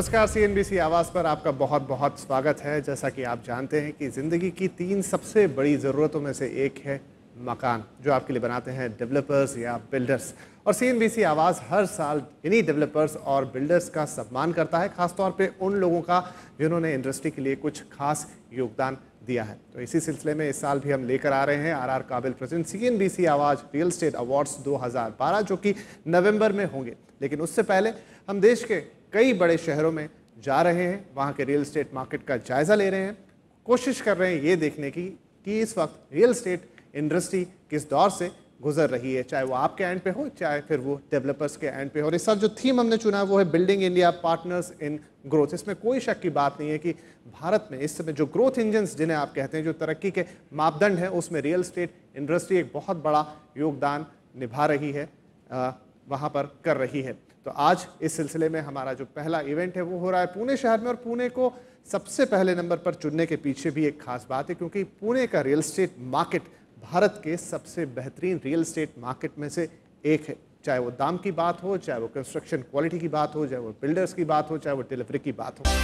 नमस्कार। सीएनबीसी आवाज़ पर आपका बहुत बहुत स्वागत है। जैसा कि आप जानते हैं कि ज़िंदगी की 3 सबसे बड़ी ज़रूरतों में से एक है मकान, जो आपके लिए बनाते हैं डेवलपर्स या बिल्डर्स। और सीएनबीसी आवाज़ हर साल इन्हीं डेवलपर्स और बिल्डर्स का सम्मान करता है, ख़ासतौर पे उन लोगों का जिन्होंने इंडस्ट्री के लिए कुछ खास योगदान दिया है। तो इसी सिलसिले में इस साल भी हम लेकर आ रहे हैं R Kabil present CNBC Awaaz real estate awards 2012, जो कि नवंबर में होंगे। लेकिन उससे पहले हम देश के कई बड़े शहरों में जा रहे हैं, वहाँ के रियल एस्टेट मार्केट का जायज़ा ले रहे हैं, कोशिश कर रहे हैं ये देखने की कि इस वक्त रियल एस्टेट इंडस्ट्री किस दौर से गुजर रही है, चाहे वो आपके एंड पे हो, चाहे फिर वो डेवलपर्स के एंड पे हो। और इस साल जो थीम हमने चुना है वो है building India partners in growth. इसमें कोई शक की बात नहीं है कि भारत में इस समय जो ग्रोथ इंजन्स जिन्हें आप कहते हैं, जो तरक्की के मापदंड हैं, उसमें रियल एस्टेट इंडस्ट्री एक बहुत बड़ा योगदान निभा रही है, वहाँ पर कर रही है। तो आज इस सिलसिले में हमारा जो पहला इवेंट है वो हो रहा है पुणे शहर में। और पुणे को सबसे पहले नंबर पर चुनने के पीछे भी एक खास बात है, क्योंकि पुणे का रियल एस्टेट मार्केट भारत के सबसे बेहतरीन रियल एस्टेट मार्केट में से एक है। चाहे वो दाम की बात हो, चाहे वो कंस्ट्रक्शन क्वालिटी की बात हो, चाहे वो बिल्डर्स की बात हो, चाहे वो डिलीवरी की बात हो।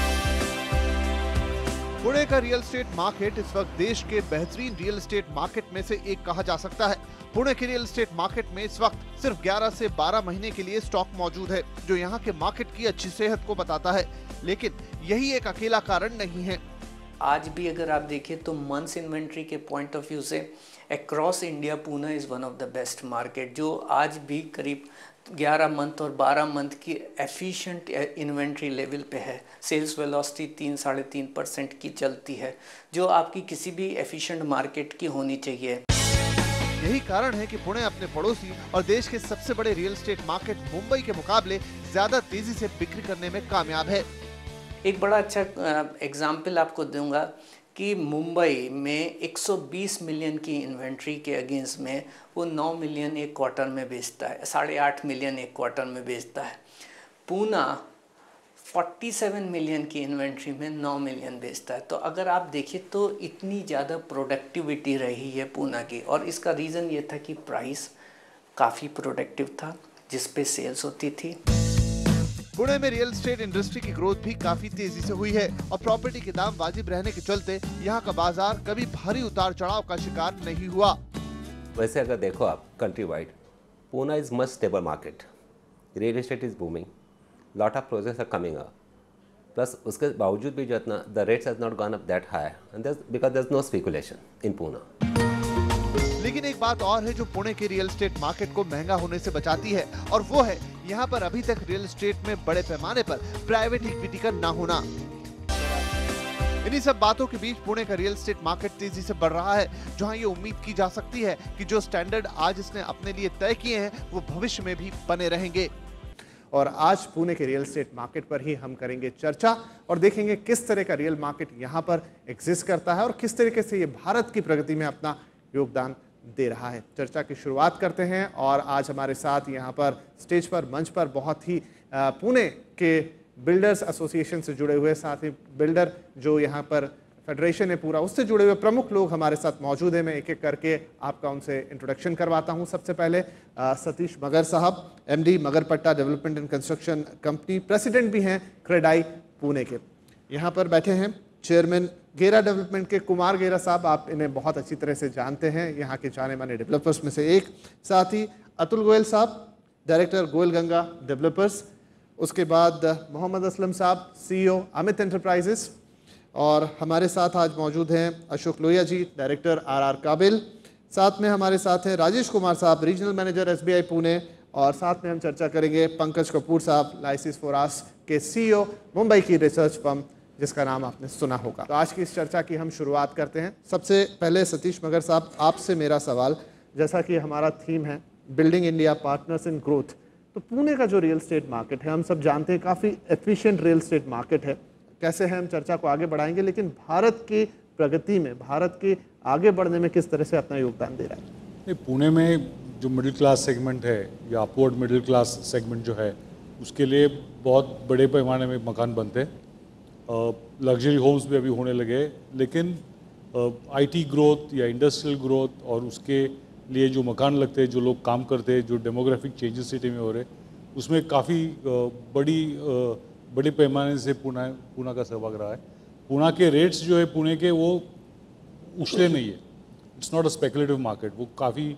पुणे का रियल एस्टेट मार्केट इस वक्त देश के बेहतरीन रियल एस्टेट मार्केट में से एक कहा जा सकता है। पुणे के रियल एस्टेट मार्केट में इस वक्त सिर्फ 11 से 12 महीने के लिए स्टॉक मौजूद है, जो यहाँ के मार्केट की अच्छी सेहत को बताता है। लेकिन यही एक अकेला कारण नहीं है। आज भी अगर आप देखें तो मंथ्स इन्वेंट्री के पॉइंट ऑफ व्यू से across India Pune is one of the best market, जो आज भी करीब 11 मंथ और 12 मंथ की एफिशिएंट इन्वेंट्री लेवल पे है। सेल्स वेलोसिटी 3-3.5% की चलती है, जो आपकी किसी भी एफिशिएंट मार्केट की होनी चाहिए। यही कारण है कि पुणे अपने पड़ोसी और देश के सबसे बड़े रियल एस्टेट मार्केट मुंबई के मुकाबले ज्यादा तेजी से बिक्री करने में कामयाब है। एक बड़ा अच्छा एग्जाम्पल आपको दूंगा कि मुंबई में 120 मिलियन की इन्वेंट्री के अगेंस्ट में वो 9 मिलियन एक क्वार्टर में बेचता है, 8.5 मिलियन एक क्वार्टर में बेचता है। पूना 47 मिलियन की इन्वेंट्री में 9 मिलियन बेचता है। तो अगर आप देखिए तो इतनी ज़्यादा प्रोडक्टिविटी रही है पूना की, और इसका रीज़न ये था कि प्राइस काफ़ी प्रोडक्टिव था, जिस पे सेल्स होती थी। पुणे में रियल एस्टेट इंडस्ट्री की ग्रोथ भी काफी तेजी से हुई है, और प्रॉपर्टी के दाम वाजिब रहने के चलते यहाँ का बाजार कभी भारी उतार चढ़ाव का शिकार नहीं हुआ। वैसे अगर देखो आप country wide, Poona is much stable market, real estate is booming, lot of projects are coming up, plus उसके बावजूद भी जो इतना the rates has not gone up that high and because there is no speculation in Poona. लेकिन एक बात और है जो पुणे के रियल एस्टेट मार्केट को महंगा होने से बचाती है, और वो है यहाँ पर अभी तक रियल एस्टेट में बड़े पैमाने पर प्राइवेट इक्विटी का ना होना। इन्हीं सब बातों के बीच पुणे का रियल एस्टेट मार्केट तेजी से बढ़ रहा है, जहाँ ये उम्मीद की जा सकती है कि जो स्टैंडर्ड आज इसने अपने लिए तय किए हैं वो भविष्य में भी बने रहेंगे। और आज पुणे के रियल एस्टेट मार्केट पर ही हम करेंगे चर्चा और देखेंगे किस तरह का रियल मार्केट यहाँ पर एग्जिस्ट करता है और किस तरीके से ये भारत की प्रगति में अपना योगदान दे रहा है। चर्चा की शुरुआत करते हैं, और आज हमारे साथ यहाँ पर स्टेज पर मंच पर बहुत ही पुणे के बिल्डर्स एसोसिएशन से जुड़े हुए, साथ ही बिल्डर जो यहाँ पर फेडरेशन है पूरा, उससे जुड़े हुए प्रमुख लोग हमारे साथ मौजूद हैं। मैं एक एक करके आपका उनसे इंट्रोडक्शन करवाता हूँ। सबसे पहले Satish Magar sahab, MD Magarpatta development and construction company, president भी हैं क्रेडाई पुणे के। यहाँ पर बैठे हैं चेयरमैन गेरा डेवलपमेंट के कुमार गेरा साहब, आप इन्हें बहुत अच्छी तरह से जानते हैं, यहाँ के जाने माने डेवलपर्स में से एक। साथ ही अतुल गोयल साहब, डायरेक्टर गोयल गंगा डेवलपर्स। उसके बाद मोहम्मद असलम साहब, सीईओ अमित एंटरप्राइजेस। और हमारे साथ आज मौजूद हैं अशोक लोहिया जी, डायरेक्टर आर काबिल। साथ में हमारे साथ हैं राजेश कुमार साहब, रीजनल मैनेजर एसबीआई पुणे। और साथ में हम चर्चा करेंगे पंकज कपूर साहब, लाइसिस फोरास के सीईओ, मुंबई की रिसर्च फर्म जिसका नाम आपने सुना होगा। तो आज की इस चर्चा की हम शुरुआत करते हैं। सबसे पहले सतीश मगर साहब, आपसे मेरा सवाल, जैसा कि हमारा थीम है building India partners in growth, तो पुणे का जो रियल एस्टेट मार्केट है हम सब जानते हैं काफ़ी एफिशिएंट रियल एस्टेट मार्केट है। कैसे है हम चर्चा को आगे बढ़ाएंगे, लेकिन भारत की प्रगति में, भारत के आगे बढ़ने में किस तरह से अपना योगदान दे रहा है? नहीं, पुणे में जो मिडिल क्लास सेगमेंट है या अपवर्ड मिडिल क्लास सेगमेंट जो है, उसके लिए बहुत बड़े पैमाने में मकान बनते हैं। लग्जरी होम्स भी अभी होने लगे, लेकिन आईटी ग्रोथ या इंडस्ट्रियल ग्रोथ और उसके लिए जो मकान लगते हैं, जो लोग काम करते हैं, जो डेमोग्राफिक चेंजेस सिटी में हो रहे, उसमें काफ़ी बड़ी बड़े पैमाने से पूना का सहभाग रहा है। पूना के रेट्स जो है पुणे के वो उछले नहीं है, it's not a speculative market, वो काफ़ी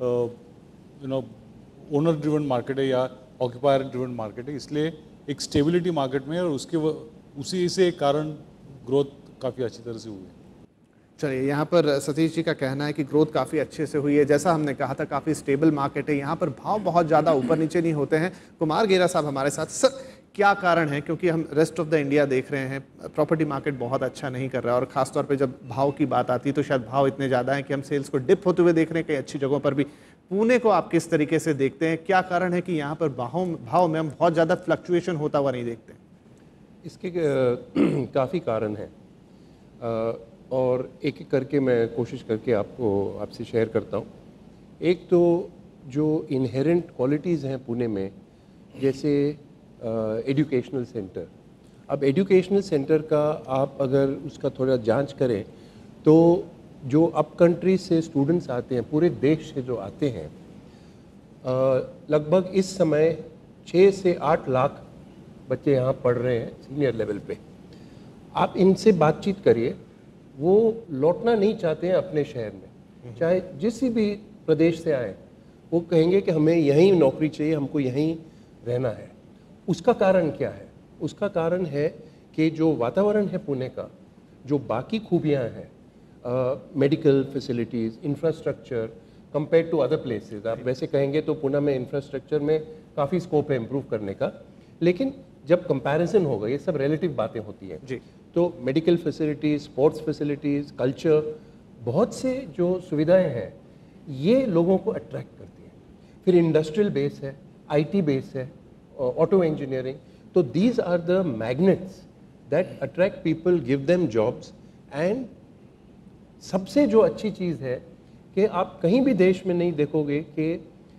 ओनर ड्रिवन मार्केट है या ऑक्यूपायर ड्रिवन मार्केट है, इसलिए एक स्टेबिलिटी मार्केट में, और उसी से कारण ग्रोथ काफ़ी अच्छी तरह से हुई है। चलिए, यहाँ पर सतीश जी का कहना है कि ग्रोथ काफ़ी अच्छे से हुई है। जैसा हमने कहा था, काफ़ी स्टेबल मार्केट है, यहाँ पर भाव बहुत ज़्यादा ऊपर नीचे नहीं होते हैं। कुमार गेरा साहब हमारे साथ। सर, क्या कारण है? क्योंकि हम रेस्ट ऑफ द इंडिया देख रहे हैं, प्रॉपर्टी मार्केट बहुत अच्छा नहीं कर रहा है, और ख़ासतौर पे जब भाव की बात आती है तो शायद भाव इतने ज़्यादा हैं कि हम सेल्स को डिप होते हुए देख रहे हैं कई अच्छी जगहों पर भी। पुणे को आप किस तरीके से देखते हैं? क्या कारण है कि यहाँ पर भाव में हम बहुत ज़्यादा फ्लक्चुएशन होता हुआ नहीं देखते? इसके काफ़ी कारण हैं, और एक एक करके मैं कोशिश करके आपसे शेयर करता हूँ। एक तो जो इनहेरेंट क्वालिटीज़ हैं पुणे में, जैसे एजुकेशनल सेंटर। अब एजुकेशनल सेंटर का आप अगर उसका थोड़ा जांच करें तो जो अप कंट्री से स्टूडेंट्स आते हैं, पूरे देश से जो आते हैं, लगभग इस समय 6 से 8 लाख बच्चे यहाँ पढ़ रहे हैं सीनियर लेवल पे। आप इनसे बातचीत करिए, वो लौटना नहीं चाहते हैं अपने शहर में, चाहे जिस भी प्रदेश से आए, वो कहेंगे कि हमें यहीं नौकरी चाहिए, हमको यहीं रहना है। उसका कारण क्या है? उसका कारण है कि जो वातावरण है पुणे का, जो बाकी खूबियाँ हैं, medical facilities, infrastructure, compare to other places, आप वैसे कहेंगे तो पुणे में इंफ्रास्ट्रक्चर में काफ़ी स्कोप है इम्प्रूव करने का, लेकिन जब कंपैरिजन होगा, ये सब रिलेटिव बातें होती हैं जी, तो medical facilities, sports facilities, culture, बहुत से जो सुविधाएं हैं, ये लोगों को अट्रैक्ट करती हैं। फिर इंडस्ट्रियल बेस है, आईटी बेस है, ऑटो इंजीनियरिंग, तो these are the magnets that attract people, give them jobs. And सबसे जो अच्छी चीज़ है कि आप कहीं भी देश में नहीं देखोगे कि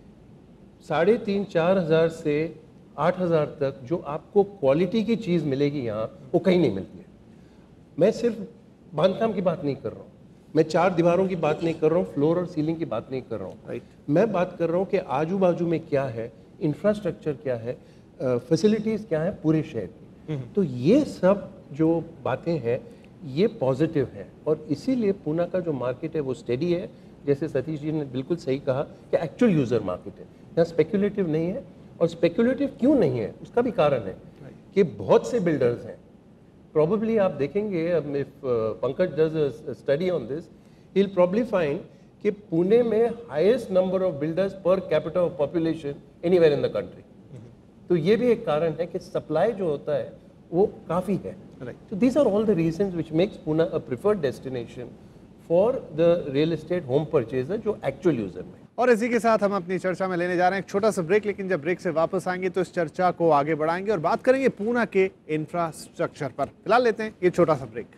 3,500-4 हज़ार से 8 हज़ार तक जो आपको क्वालिटी की चीज़ मिलेगी यहाँ, वो कहीं नहीं मिलती है। मैं सिर्फ बांधकाम की बात नहीं कर रहा हूँ, मैं 4 दीवारों की बात नहीं कर रहा हूँ, फ्लोर और सीलिंग की बात नहीं कर रहा हूँ, मैं बात कर रहा हूँ कि आजू बाजू में क्या है, इंफ्रास्ट्रक्चर क्या है, फैसिलिटीज़ क्या है पूरे शहर की। तो ये सब जो बातें हैं ये पॉजिटिव है, और इसीलिए पुणे का जो मार्केट है वो स्टेडी है। जैसे सतीश जी ने बिल्कुल सही कहा कि एक्चुअल यूज़र मार्केट है, यहाँ स्पेक्युलेटिव नहीं है। और स्पेक्युलेटिव क्यों नहीं है, उसका भी कारण है कि बहुत से बिल्डर्स हैं। प्रॉबेबली आप देखेंगे, if Pankaj does a study on this, he will probably find कि पुणे में highest number of builders per capita of population anywhere in the country. तो ये भी एक कारण है कि सप्लाई जो होता है वो काफ़ी है। So these are all the reasons which makes Pune a preferred destination for the real estate home purchaser जो actual user में। और इसी के साथ हम अपनी चर्चा में लेने जा रहे हैं एक छोटा सा ब्रेक, लेकिन जब ब्रेक से वापस आएंगे तो इस चर्चा को आगे बढ़ाएंगे और बात करेंगे पुणे के इंफ्रास्ट्रक्चर पर। फिलहाल लेते हैं ये छोटा सा ब्रेक।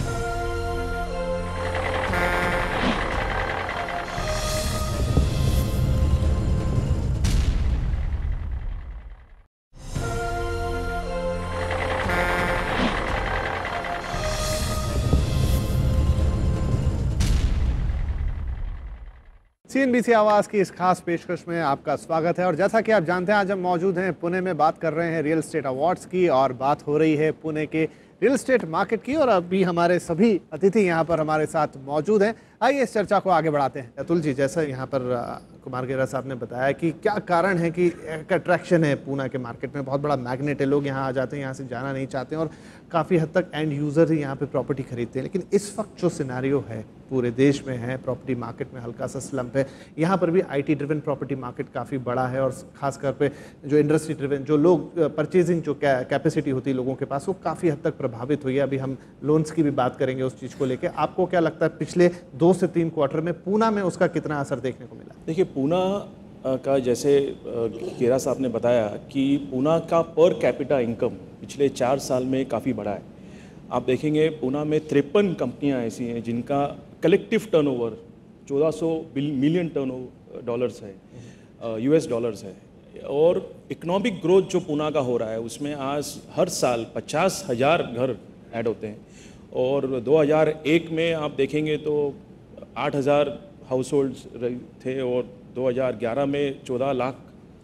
CNBC आवाज की इस खास पेशकश में आपका स्वागत है। और जैसा कि आप जानते हैं, आज हम मौजूद हैं पुणे में, बात कर रहे हैं रियल एस्टेट अवार्ड्स की, और बात हो रही है पुणे के रियल एस्टेट मार्केट की। और अभी हमारे सभी अतिथि यहाँ पर हमारे साथ मौजूद हैं। आइए इस चर्चा को आगे बढ़ाते हैं। अतुल जी, जैसा यहाँ पर कुमार गेरा साहब ने बताया कि क्या कारण है कि एक अट्रैक्शन है पुणे के मार्केट में, बहुत बड़ा मैग्नेट है, लोग यहाँ आ जाते हैं, यहाँ से जाना नहीं चाहते हैं, और काफ़ी हद तक एंड यूज़र ही यहाँ पे प्रॉपर्टी खरीदते हैं। लेकिन इस वक्त जो सिनेरियो है पूरे देश में है, प्रॉपर्टी मार्केट में हल्का सा स्लम्प है। यहाँ पर भी IT ड्रिवन प्रॉपर्टी मार्केट काफ़ी बड़ा है, और खासकर पे जो इंडस्ट्री ड्रिवन, जो लोग परचेजिंग जो कैपेसिटी होती है लोगों के पास, वो काफ़ी हद तक प्रभावित हुई है। अभी हम लोन्स की भी बात करेंगे उस चीज़ को लेकर। आपको क्या लगता है पिछले 2 से 3 क्वार्टर में पुणे में उसका कितना असर देखने को मिला? देखिए, पुणे का जैसे गेरा साहब ने बताया कि पुणे का पर कैपिटा इनकम पिछले 4 साल में काफ़ी बढ़ा है। आप देखेंगे पुणे में 53 कंपनियां ऐसी हैं जिनका कलेक्टिव टर्नओवर 1400 मिलियन डॉलर्स है, US डॉलर्स है। और इकोनॉमिक ग्रोथ जो पुणे का हो रहा है उसमें आज हर साल 50,000 घर ऐड होते हैं। और 2001 में आप देखेंगे तो 8,000 हाउस होल्ड्स थे, और 2011 में 14 लाख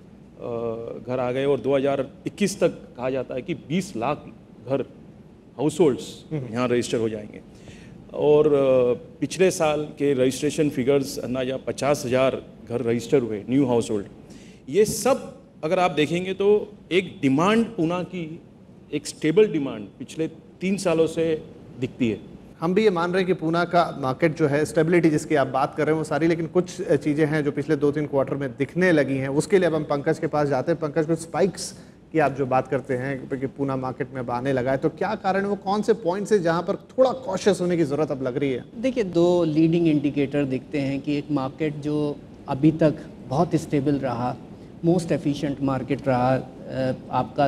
घर आ गए और 2021 तक कहा जाता है कि 20 लाख घर हाउस होल्ड्स यहाँ रजिस्टर हो जाएंगे। और पिछले साल के रजिस्ट्रेशन फिगर्स अंदाजा 50,000 घर रजिस्टर हुए न्यू हाउस होल्ड। ये सब अगर आप देखेंगे तो एक डिमांड पूना की एक स्टेबल डिमांड पिछले 3 सालों से दिखती है। हम भी ये मान रहे हैं कि पूना का मार्केट जो है, स्टेबिलिटी जिसकी आप बात कर रहे हैं वो सारी, लेकिन कुछ चीज़ें हैं जो पिछले 2-3 क्वार्टर में दिखने लगी हैं। उसके लिए अब हम पंकज के पास जाते हैं। पंकज, कुछ स्पाइक्स की आप जो बात करते हैं कि पूना मार्केट में अब आने लगा है, तो क्या कारण है, वो कौन से पॉइंट्स है जहाँ पर थोड़ा कॉशियस होने की ज़रूरत अब लग रही है? देखिए, 2 लीडिंग इंडिकेटर दिखते हैं कि एक मार्केट जो अभी तक बहुत स्टेबल रहा, मोस्ट एफिशिएंट मार्केट रहा, आपका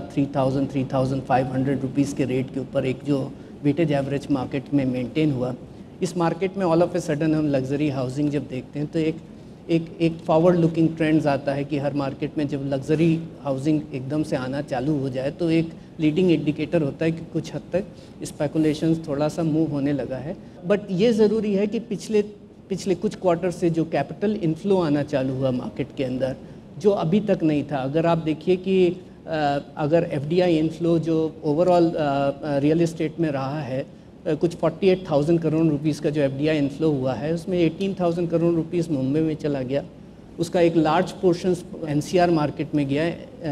3,500 रुपीज़ के रेट के ऊपर एक जो वेटेज एवरेज मार्केट में मेंटेन हुआ। इस मार्केट में ऑल ऑफ ए सडन हम लग्जरी हाउसिंग जब देखते हैं तो एक फॉरवर्ड लुकिंग ट्रेंड्स आता है कि हर मार्केट में जब लग्जरी हाउसिंग एकदम से आना चालू हो जाए तो एक लीडिंग इंडिकेटर होता है कि कुछ हद तक स्पेकुलेशंस थोड़ा सा मूव होने लगा है। बट ये ज़रूरी है कि पिछले कुछ क्वार्टर से जो कैपिटल इनफ्लो आना चालू हुआ मार्केट के अंदर, जो अभी तक नहीं था। अगर आप देखिए कि अगर FDI इनफ्लो जो ओवरऑल रियल एस्टेट में रहा है, कुछ 48,000 करोड़ रुपीस का जो FDI इनफ्लो हुआ है, उसमें 18,000 करोड़ रुपीस मुंबई में चला गया। उसका एक लार्ज पोर्शन NCR मार्केट में गया,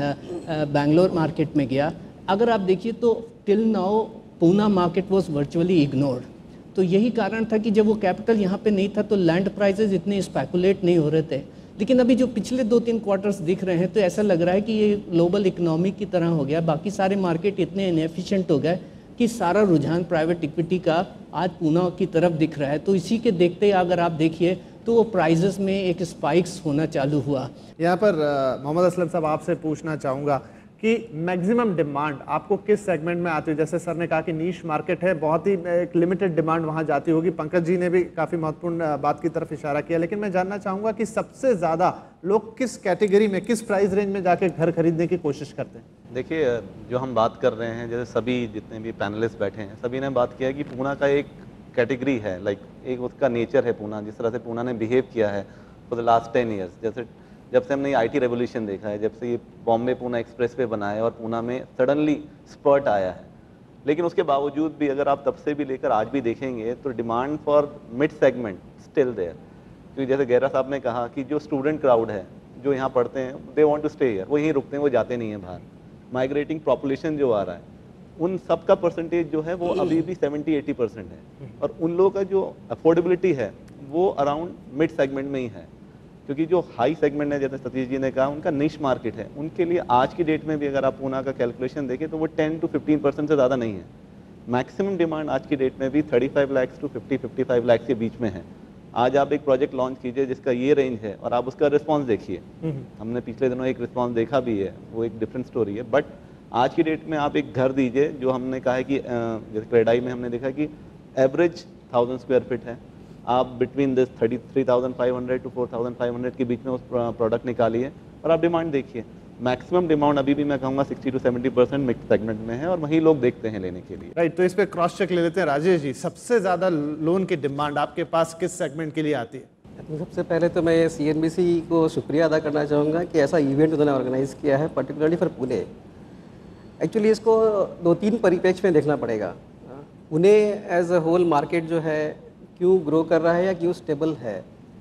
बेंगलोर मार्केट में गया। अगर आप देखिए तो till now Poona market was virtually ignored. तो यही कारण था कि जब वो कैपिटल यहाँ पे नहीं था तो लैंड प्राइसेस इतने स्पेकुलेट नहीं हो रहे थे। लेकिन अभी जो पिछले 2-3 क्वार्टर्स दिख रहे हैं तो ऐसा लग रहा है कि ये ग्लोबल इकोनॉमी की तरह हो गया। बाकी सारे मार्केट इतने इनएफिशिएंट हो गए कि सारा रुझान प्राइवेट इक्विटी का आज पूना की तरफ दिख रहा है। तो इसी के देखते अगर आप देखिए तो वो प्राइजेस में एक स्पाइक्स होना चालू हुआ। यहाँ पर मोहम्मद असलम साहब, आपसे पूछना चाहूँगा कि मैक्सिमम डिमांड आपको किस सेगमेंट में आती है? जैसे सर ने कहा कि नीश मार्केट है, बहुत ही एक लिमिटेड डिमांड वहाँ जाती होगी। पंकज जी ने भी काफ़ी महत्वपूर्ण बात की तरफ इशारा किया, लेकिन मैं जानना चाहूँगा कि सबसे ज़्यादा लोग किस कैटेगरी में, किस प्राइस रेंज में जाके घर खरीदने की कोशिश करते हैं? देखिए, जो हम बात कर रहे हैं, जैसे सभी जितने भी पैनलिस्ट बैठे हैं सभी ने बात किया है कि पूना का एक कैटेगरी है, लाइक एक उसका नेचर है पूना, जिस तरह से पूना ने बिहेव किया है फॉर द लास्ट 10 ईयर्स। जैसे जब से हमने IT रेवोल्यूशन देखा है, जब से ये बॉम्बे पूना एक्सप्रेस वे बना है और पूना में सडनली स्पर्ट आया है, लेकिन उसके बावजूद भी अगर आप तब से भी लेकर आज भी देखेंगे तो demand for mid segment still there. क्योंकि जैसे गैरा साहब ने कहा कि जो स्टूडेंट क्राउड है जो यहाँ पढ़ते हैं, they want to stay here, वो यहीं रुकते हैं, वो जाते नहीं हैं बाहर। माइग्रेटिंग पॉपुलेशन जो आ रहा है, उन सब का परसेंटेज जो है वो अभी भी 70-80% है, और उन लोगों का जो अफोर्डेबिलिटी है वो अराउंड मिड सेगमेंट में ही है। क्योंकि जो हाई सेगमेंट है, जैसे सतीश जी ने कहा, उनका निश मार्केट है, उनके लिए आज की डेट में भी अगर आप पूना का कैलकुलेशन देखें तो वो 10-15% से ज़्यादा नहीं है। मैक्सिमम डिमांड आज की डेट में भी 35 लाख to 50-55 लाख के बीच में है। आज आप एक प्रोजेक्ट लॉन्च कीजिए जिसका ये रेंज है और आप उसका रिस्पॉन्स देखिए। हमने पिछले दिनों एक रिस्पॉन्स देखा भी है, वो एक डिफरेंट स्टोरी है। बट आज की डेट में आप एक घर दीजिए, जो हमने कहा है कि जैसे क्रेडाई में हमने देखा कि एवरेज 1000 स्क्वायर फीट है, आप बिटवीन दिस 33,500 to 4,500 के बीच में उस प्रोडक्ट निकालिए और आप डिमांड देखिए। मैक्सिमम डिमांड अभी भी मैं कहूँगा 60-70% मिक्स सेगमेंट में है और वही लोग देखते हैं लेने के लिए। राइट, तो इस पे क्रॉस चेक ले लेते हैं। राजेश जी, सबसे ज़्यादा लोन की डिमांड आपके पास किस सेगमेंट के लिए आती है? तो सबसे पहले तो मैं CNBC को शुक्रिया अदा करना चाहूँगा कि ऐसा इवेंट उन्होंने ऑर्गेनाइज़ किया है, पर्टिकुलरली फॉर पुणे। एक्चुअली इसको 2-3 परिप्रेक्ष्य में देखना पड़ेगा। Pune as a whole market जो है क्यों ग्रो कर रहा है या क्यों स्टेबल है।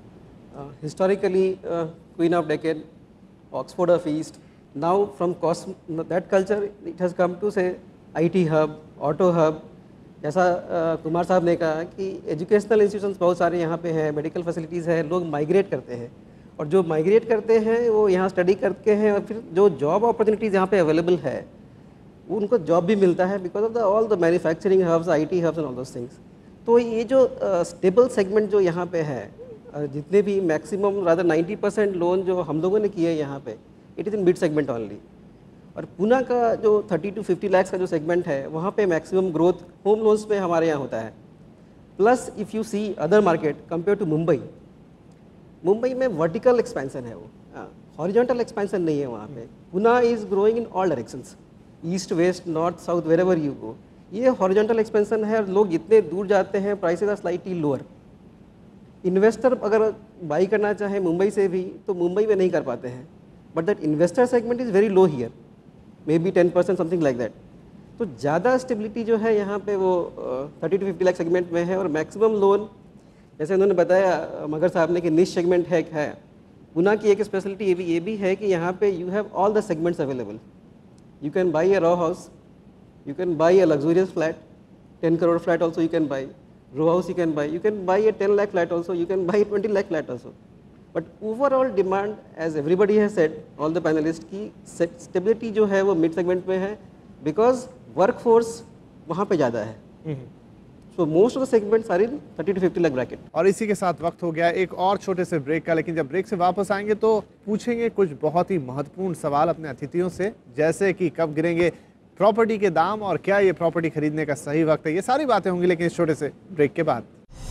Historically queen of Deccan, Oxford of east, now from that culture it has come to say IT hub, auto hub. जैसा कुमार साहब ने कहा कि एजुकेशनल इंस्टीट्यूशंस बहुत सारे यहाँ पे हैं, मेडिकल फैसिलिटीज़ है, लोग माइग्रेट करते हैं और जो माइग्रेट करते हैं वो यहाँ स्टडी करते हैं और फिर जो जॉब अपॉर्चुनिटीज़ यहाँ पे अवेलेबल है उनको जॉब भी मिलता है because of the all the manufacturing hubs, IT hubs and all those things. तो ये जो स्टेबल सेगमेंट जो यहाँ पे है, जितने भी मैक्सिमम रादर 90% लोन जो हम लोगों ने किए यहाँ पे, it is in mid segment only. और पूना का जो 30 to 50 लाख का जो सेगमेंट है वहाँ पे मैक्सिमम ग्रोथ होम लोन्स पे हमारे यहाँ होता है। Plus if you see other market compare to Mumbai, Mumbai में वर्टिकल एक्सपेंशन है, वो हॉरिजॉन्टल एक्सपेंशन नहीं है वहाँ पे। Poona is growing in all directions, east west north south wherever you go. ये हॉरिजॉन्टल एक्सपेंशन है और लोग जितने दूर जाते हैं prices are slightly lower. Investor अगर बाई करना चाहे मुंबई से भी तो मुंबई में नहीं कर पाते हैं but that investor segment is very low here, maybe 10% something like that. तो ज़्यादा स्टेबिलिटी जो है यहाँ पे वो 30 to 50 लाख सेगमेंट में है, और मैक्सिमम लोन जैसे उन्होंने बताया मगर साहब ने कि निश सेगमेंट है। पुणे की एक स्पेशलिटी ये भी है कि यहाँ पे you have all the segments available. You can buy a raw house, you can buy a luxurious flat, 10 crore flat also you can buy, row house you can buy a 10 lakh flat also, you can buy a 20 lakh flat also. But overall demand, as everybody has said, all the panelists, की stability जो है वो mid segment में है, because workforce वहाँ पे ज़्यादा है। So most of the segments are in 30 to 50 lakh bracket. और इसी के साथ वक्त हो गया एक और छोटे से ब्रेक का, लेकिन जब ब्रेक से वापस आएंगे तो पूछेंगे कुछ बहुत ही महत्वपूर्ण सवाल अपने अतिथियों से, जैसे कि कब गिरेंगे प्रॉपर्टी के दाम और क्या ये प्रॉपर्टी खरीदने का सही वक्त है। ये सारी बातें होंगी लेकिन इस छोटे से ब्रेक के बाद।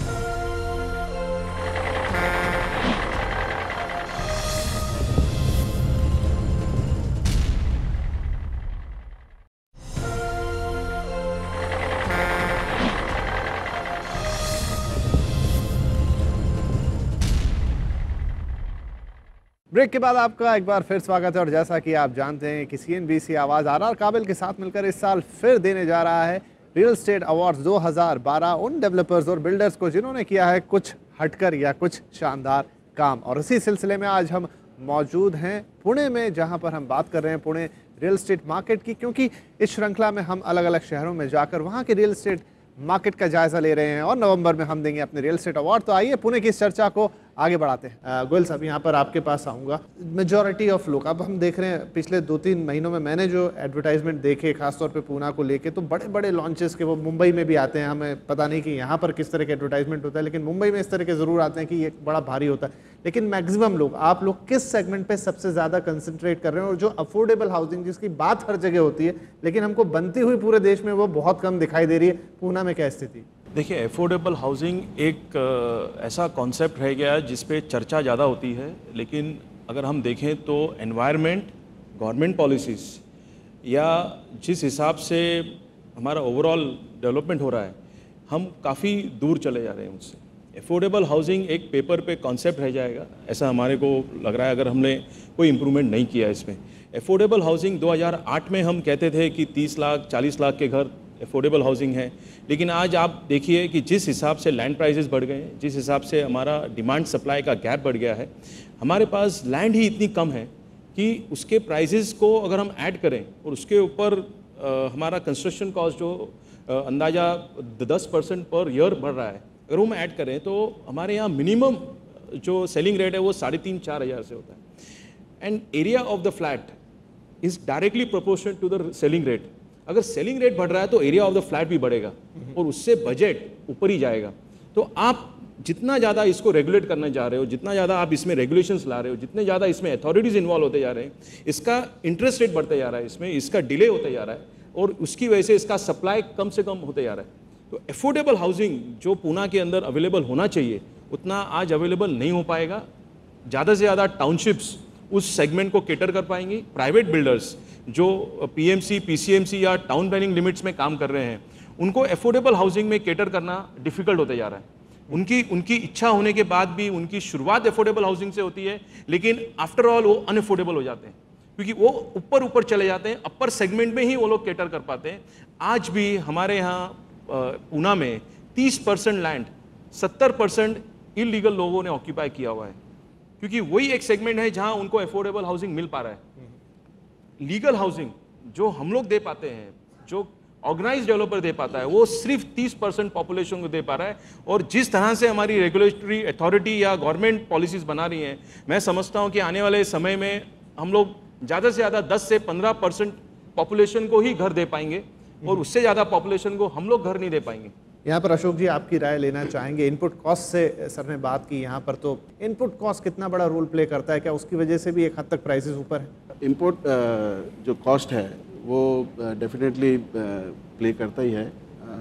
ब्रेक के बाद आपका एक बार फिर स्वागत है, और जैसा कि आप जानते हैं कि CNBC आवाज़ RR काबिल के साथ मिलकर इस साल फिर देने जा रहा है रियल एस्टेट अवार्ड्स 2012 उन डेवलपर्स और बिल्डर्स को जिन्होंने किया है कुछ हटकर या कुछ शानदार काम। और इसी सिलसिले में आज हम मौजूद हैं पुणे में, जहां पर हम बात कर रहे हैं पुणे रियल एस्टेट मार्केट की, क्योंकि इस श्रृंखला में हम अलग अलग शहरों में जाकर वहाँ के रियल एस्टेट मार्केट का जायजा ले रहे हैं और नवंबर में हम देंगे अपने रियल एस्टेट अवार्ड। तो आइए पुणे की इस चर्चा को आगे बढ़ाते हैं। गोयल साहब, यहाँ पर आपके पास आऊँगा। मेजॉरिटी ऑफ लोग, अब हम देख रहे हैं पिछले 2-3 महीनों में मैंने जो एडवर्टाइजमेंट देखे खासतौर पे पुणे को लेके, तो बड़े बड़े लॉन्चेस के वो मुंबई में भी आते हैं। हमें पता नहीं कि यहाँ पर किस तरह के एडवर्टाइजमेंट होता है, लेकिन मुंबई में इस तरह के ज़रूर आते हैं कि ये बड़ा भारी होता है। लेकिन मैक्सिमम लोग, आप लोग किस सेगमेंट पे सबसे ज़्यादा कंसंट्रेट कर रहे हैं, और जो अफोर्डेबल हाउसिंग जिसकी बात हर जगह होती है लेकिन हमको बनती हुई पूरे देश में वो बहुत कम दिखाई दे रही है, पुणे में क्या स्थिति? देखिए, अफोर्डेबल हाउसिंग एक ऐसा कॉन्सेप्ट रह गया है जिस पे चर्चा ज़्यादा होती है, लेकिन अगर हम देखें तो एनवायरनमेंट, गवर्नमेंट पॉलिसीज़ या जिस हिसाब से हमारा ओवरऑल डेवलपमेंट हो रहा है, हम काफ़ी दूर चले जा रहे हैं उससे। अफोर्डेबल हाउसिंग एक पेपर पे कॉन्सेप्ट रह जाएगा, ऐसा हमारे को लग रहा है, अगर हमने कोई इम्प्रूवमेंट नहीं किया इसमें। अफोर्डेबल हाउसिंग 2008 में हम कहते थे कि 30 लाख 40 लाख के घर अफोर्डेबल हाउसिंग है, लेकिन आज आप देखिए कि जिस हिसाब से लैंड प्राइसेस बढ़ गए हैं, जिस हिसाब से हमारा डिमांड सप्लाई का गैप बढ़ गया है, हमारे पास लैंड ही इतनी कम है कि उसके प्राइसेस को अगर हम ऐड करें और उसके ऊपर हमारा कंस्ट्रक्शन कॉस्ट जो अंदाज़ा 10% पर ईयर बढ़ रहा है, अगर हम ऐड करें तो हमारे यहाँ मिनिमम जो सेलिंग रेट है वो 3,500-4 हज़ार से होता है। And area of the flat is directly proportional to the selling rate. अगर सेलिंग रेट बढ़ रहा है तो एरिया ऑफ द फ्लैट भी बढ़ेगा और उससे बजट ऊपर ही जाएगा। तो आप जितना ज़्यादा इसको रेगुलेट करने जा रहे हो, जितना ज़्यादा आप इसमें रेगुलेशंस ला रहे हो, जितने ज़्यादा इसमें अथॉरिटीज़ इन्वॉल्व होते जा रहे हैं, इसका इंटरेस्ट रेट बढ़ते जा रहा है, इसमें इसका डिले होते जा रहा है और उसकी वजह से इसका सप्लाई कम से कम होते जा रहा है। तो अफोर्डेबल हाउसिंग जो पुणे के अंदर अवेलेबल होना चाहिए उतना आज अवेलेबल नहीं हो पाएगा। ज़्यादा से ज़्यादा टाउनशिप्स उस सेगमेंट को केटर कर पाएंगी। प्राइवेट बिल्डर्स जो PMC, PCMC या टाउन प्लानिंग लिमिट्स में काम कर रहे हैं, उनको अफोर्डेबल हाउसिंग में केटर करना डिफिकल्ट होते जा रहा है। उनकी इच्छा होने के बाद भी उनकी शुरुआत अफोर्डेबल हाउसिंग से होती है, लेकिन आफ्टर ऑल वो अनअफोर्डेबल हो जाते हैं क्योंकि वो ऊपर चले जाते हैं, अपर सेगमेंट में ही वो लोग केटर कर पाते हैं। आज भी हमारे यहाँ पुणे में 30% लैंड 70% इलीगल लोगों ने ऑक्यूपाई किया हुआ है, क्योंकि वही एक सेगमेंट है जहां उनको अफोर्डेबल हाउसिंग मिल पा रहा है। लीगल हाउसिंग जो हम लोग दे पाते हैं, जो ऑर्गेनाइज्ड डेवलपर दे पाता है, वो सिर्फ 30% पॉपुलेशन को दे पा रहा है। और जिस तरह से हमारी रेगुलेटरी अथॉरिटी या गवर्नमेंट पॉलिसीज बना रही हैं, मैं समझता हूं कि आने वाले समय में हम लोग ज़्यादा से ज़्यादा 10 से 15% पॉपुलेशन को ही घर दे पाएंगे और उससे ज़्यादा पॉपुलेशन को हम लोग घर नहीं दे पाएंगे। यहाँ पर अशोक जी आपकी राय लेना चाहेंगे। इनपुट कॉस्ट से सर ने बात की, यहाँ पर तो इनपुट कॉस्ट कितना बड़ा रोल प्ले करता है, क्या उसकी वजह से भी एक हद तक प्राइसेस ऊपर है? इनपुट जो कॉस्ट है वो डेफिनेटली प्ले करता ही है।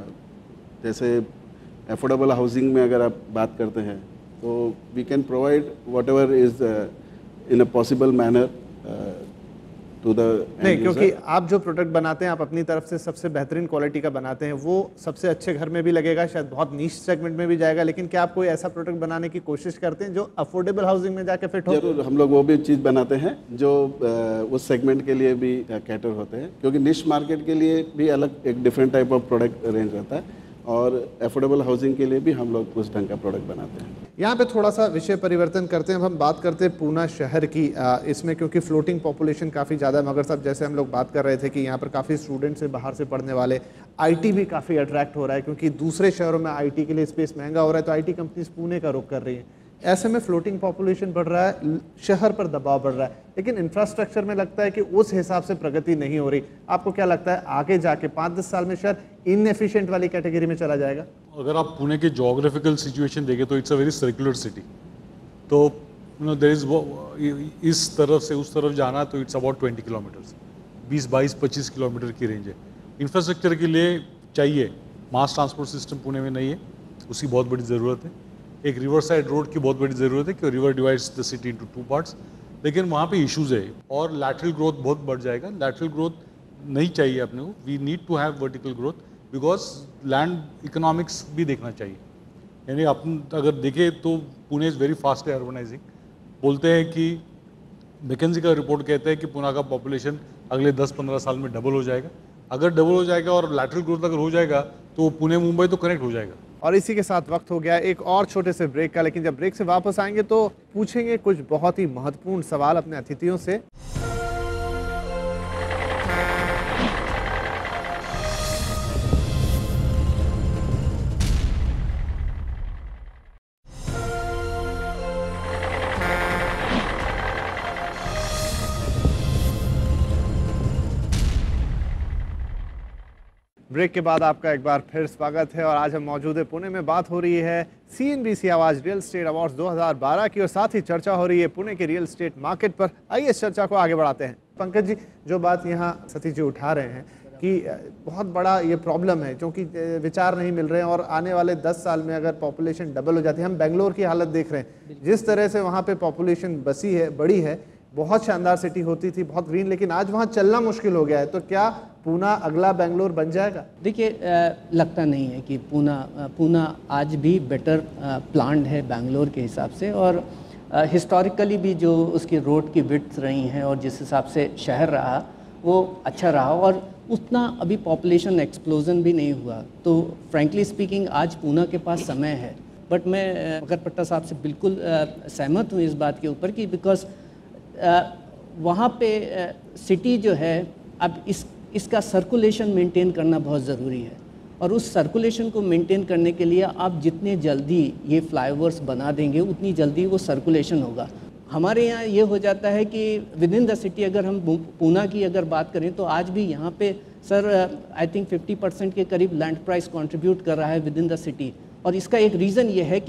जैसे अफोर्डेबल हाउसिंग में अगर आप बात करते हैं तो we can provide whatever is in a possible manner to the नहीं, end क्योंकि user. आप जो प्रोडक्ट बनाते हैं आप अपनी तरफ से सबसे बेहतरीन क्वालिटी का बनाते हैं, वो सबसे अच्छे घर में भी लगेगा, शायद बहुत नीश सेगमेंट में भी जाएगा, लेकिन क्या आप कोई ऐसा प्रोडक्ट बनाने की कोशिश करते हैं जो अफोर्डेबल हाउसिंग में जाके फिट हो? जरूर हम लोग वो भी चीज़ बनाते हैं जो उस सेगमेंट के लिए भी कैटर होते हैं, क्योंकि निश मार्केट के लिए भी अलग एक different type of product range रहता है और अफोर्डेबल हाउसिंग के लिए भी हम लोग उस ढंग का प्रोडक्ट बनाते हैं। यहाँ पे थोड़ा सा विषय परिवर्तन करते हैं, अब हम बात करते हैं पूना शहर की। इसमें क्योंकि फ्लोटिंग पॉपुलेशन काफ़ी ज़्यादा है, मगर साहब जैसे हम लोग बात कर रहे थे कि यहाँ पर काफ़ी स्टूडेंट्स हैं बाहर से पढ़ने वाले, आईटी भी काफ़ी अट्रैक्ट हो रहा है क्योंकि दूसरे शहरों में आईटी के लिए स्पेस महंगा हो रहा है, तो आईटी कंपनीज पुणे का रुख कर रही हैं। ऐसे में फ्लोटिंग पॉपुलेशन बढ़ रहा है, शहर पर दबाव बढ़ रहा है, लेकिन इंफ्रास्ट्रक्चर में लगता है कि उस हिसाब से प्रगति नहीं हो रही। आपको क्या लगता है आगे जाके 5-10 साल में शहर इनएफिशिएंट वाली कैटेगरी में चला जाएगा? अगर आप पुणे के जोग्राफिकल सिचुएशन देखें तो it's a very circular city, तो देयर इज इस तरफ से उस तरफ जाना तो इट्स अबाउट 20 किलोमीटर्स, 20-22-25 किलोमीटर की रेंज है। इंफ्रास्ट्रक्चर के लिए चाहिए, मास ट्रांसपोर्ट सिस्टम पुणे में नहीं है, उसकी बहुत बड़ी ज़रूरत है। एक रिवर साइड रोड की बहुत बड़ी ज़रूरत है कि river divides the city into 2 parts, लेकिन वहाँ पे इश्यूज़ है और लैटरल ग्रोथ बहुत बढ़ जाएगा। लैटरल ग्रोथ नहीं चाहिए अपने को, we need to have vertical growth because land economics भी देखना चाहिए। यानी अपन अगर देखें तो Pune is very fast urbanising. बोलते हैं कि मैकेंजी का रिपोर्ट कहता है कि पुणे का पॉपुलेशन अगले 10-15 साल में डबल हो जाएगा। अगर डबल हो जाएगा और लैटरल ग्रोथ अगर हो जाएगा तो पुणे मुंबई तो कनेक्ट हो जाएगा। और इसी के साथ वक्त हो गया एक और छोटे से ब्रेक का, लेकिन जब ब्रेक से वापस आएंगे तो पूछेंगे कुछ बहुत ही महत्वपूर्ण सवाल अपने अतिथियों से। ब्रेक के बाद आपका एक बार फिर स्वागत है और आज हम मौजूद है पुणे में। बात हो रही है CNBC आवाज रियल एस्टेट अवार्ड्स 2012 की और साथ ही चर्चा हो रही है पुणे के रियल एस्टेट मार्केट पर। आइए इस चर्चा को आगे बढ़ाते हैं। पंकज जी, जो बात यहाँ सतीश जी उठा रहे हैं कि बहुत बड़ा ये प्रॉब्लम है क्योंकि विचार नहीं मिल रहे हैं और आने वाले 10 साल में अगर पॉपुलेशन डबल हो जाती है, हम बेंगलोर की हालत देख रहे हैं, जिस तरह से वहाँ पे पॉपुलेशन बसी है, बड़ी है, बहुत शानदार सिटी होती थी, बहुत ग्रीन, लेकिन आज वहाँ चलना मुश्किल हो गया है। तो क्या पूना अगला बेंगलोर बन जाएगा? देखिए, लगता नहीं है कि पूना आज भी बेटर प्लान्ड है बेंगलोर के हिसाब से, और हिस्टोरिकली भी जो उसकी रोड की विड्थ रही हैं और जिस हिसाब से शहर रहा वो अच्छा रहा, और उतना अभी पॉपुलेशन एक्सप्लोजन भी नहीं हुआ। तो फ्रैंकली स्पीकिंग आज पूना के पास समय है। बट मैं मकरपट्टा साहब से बिल्कुल सहमत हूँ इस बात के ऊपर कि बिकॉज वहाँ पे सिटी जो है अब इसका सर्कुलेशन मेंटेन करना बहुत ज़रूरी है, और उस सर्कुलेशन को मेंटेन करने के लिए आप जितने जल्दी ये फ्लाईओवर्स बना देंगे उतनी जल्दी वो सर्कुलेशन होगा। हमारे यहाँ ये हो जाता है कि विद इन द सिटी, अगर हम पूना की अगर बात करें तो आज भी यहाँ पे सर आई थिंक 50% के करीब लैंड प्राइस कंट्रीब्यूट कर रहा है विद इन द सिटी, और इसका एक रीज़न ये है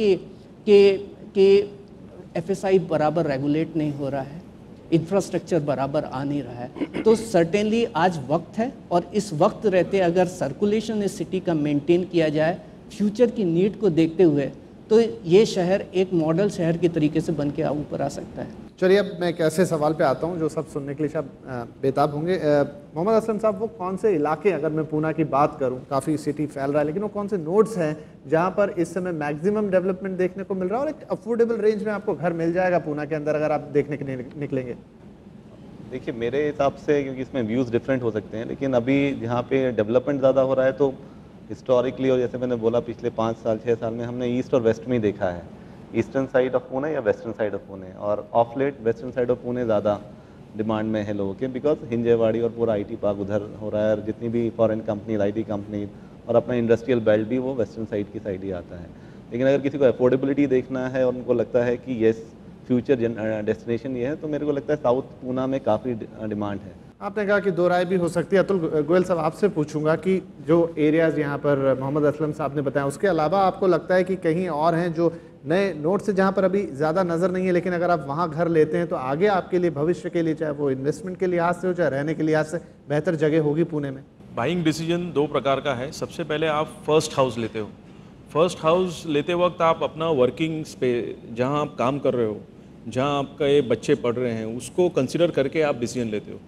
कि FSI बराबर रेगुलेट नहीं हो रहा है, इंफ्रास्ट्रक्चर बराबर आ नहीं रहा है। तो सर्टेनली आज वक्त है, और इस वक्त रहते अगर सर्कुलेशन इस सिटी का मेंटेन किया जाए फ्यूचर की नीड को देखते हुए, तो ये शहर एक मॉडल शहर के तरीके से बन के ऊपर आ सकता है। चलिए, अब मैं एक ऐसे सवाल पे आता हूँ जो सब सुनने के लिए शायद बेताब होंगे। मोहम्मद असलम साहब, वो कौन से इलाके, अगर मैं पूना की बात करूँ, काफ़ी सिटी फैल रहा है, लेकिन वो कौन से नोड्स हैं जहाँ पर इस समय मैक्सिमम डेवलपमेंट देखने को मिल रहा है और एक अफोर्डेबल रेंज में आपको घर मिल जाएगा पूना के अंदर अगर आप देखने के लिए निकलेंगे? देखिए, मेरे हिसाब से, क्योंकि इसमें व्यूज़ डिफरेंट हो सकते हैं, लेकिन अभी यहाँ पे डेवलपमेंट ज़्यादा हो रहा है तो हिस्टोरिकली, और जैसे मैंने बोला पिछले 5 साल 6 साल में हमने ईस्ट और वेस्ट में ही देखा है, ईस्टर्न साइड ऑफ पुणे या वेस्टर्न साइड ऑफ पुणे, और of late western side of Pune ज़्यादा डिमांड में है लोगों के, बिकॉज हिंजेवाड़ी और पूरा IT पार्क उधर हो रहा है, और जितनी भी फॉरेन कंपनी, IT कंपनी और अपना इंडस्ट्रियल बेल्ट भी वो वेस्टर्न साइड की साइड ही आता है। लेकिन अगर किसी को अफोर्डेबिलिटी देखना है और उनको लगता है कि येस फ्यूचर डेस्टिनेशन ये है, तो मेरे को लगता है साउथ पूना में काफ़ी डिमांड है। आपने कहा कि दो राय भी हो सकती है। अतुल गोयल साहब, आपसे पूछूंगा कि जो एरियाज़ यहाँ पर मोहम्मद असलम साहब ने बताया, उसके अलावा आपको लगता है कि कहीं और हैं जो नए नोट से जहाँ पर अभी ज़्यादा नज़र नहीं है, लेकिन अगर आप वहाँ घर लेते हैं तो आगे आपके लिए, भविष्य के लिए, चाहे वो इन्वेस्टमेंट के लिहाज से हो चाहे रहने के लिहाज से, बेहतर जगह होगी पुणे में? बाइंग डिसीजन 2 प्रकार का है। सबसे पहले आप फर्स्ट हाउस लेते हो। फर्स्ट हाउस लेते वक्त आप अपना वर्किंग स्पेस, जहाँ आप काम कर रहे हो, जहाँ आपका ये बच्चे पढ़ रहे हैं, उसको कंसिडर करके आप डिसीजन लेते हो।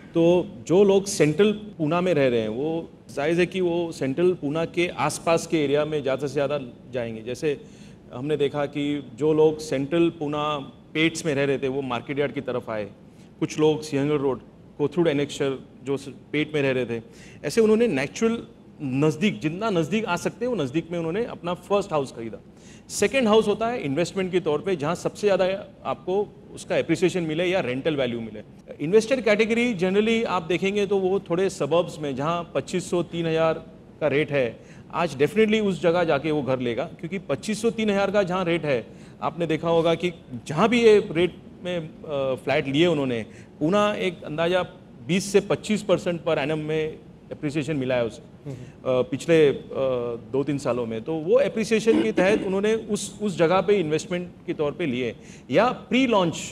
तो जो लोग सेंट्रल पूना में रह रहे हैं वो जायज़ है कि वो सेंट्रल पूना के आसपास के एरिया में ज़्यादा से ज़्यादा जाएंगे। जैसे हमने देखा कि जो लोग सेंट्रल पूना पेट्स में रह रहे थे वो मार्केट यार्ड की तरफ आए, कुछ लोग सिंहगढ़ रोड, कोथरूड एनेक्चर जो पेट में रह रहे थे, ऐसे उन्होंने नेचुरल नज़दीक, जितना नज़दीक आ सकते हैं वो नज़दीक में उन्होंने अपना फर्स्ट हाउस खरीदा। सेकेंड हाउस होता है इन्वेस्टमेंट के तौर पे, जहाँ सबसे ज़्यादा आपको उसका एप्रिसिएशन मिले या रेंटल वैल्यू मिले। इन्वेस्टेड कैटेगरी जनरली आप देखेंगे तो वो थोड़े सबर्ब्स में, जहाँ 2500-3000 का रेट है, आज डेफिनेटली उस जगह जाके वो घर लेगा, क्योंकि 2500-3000 का जहाँ रेट है, आपने देखा होगा कि जहाँ भी ये रेट में फ्लैट लिए उन्होंने, पूना एक अंदाज़ा 20 से 25% पर एनम में एप्रिसिएशन मिला है उसे पिछले 2-3 सालों में। तो वो एप्रिसिएशन के तहत उन्होंने उस जगह पे इन्वेस्टमेंट के तौर पे लिए, या प्री लॉन्च,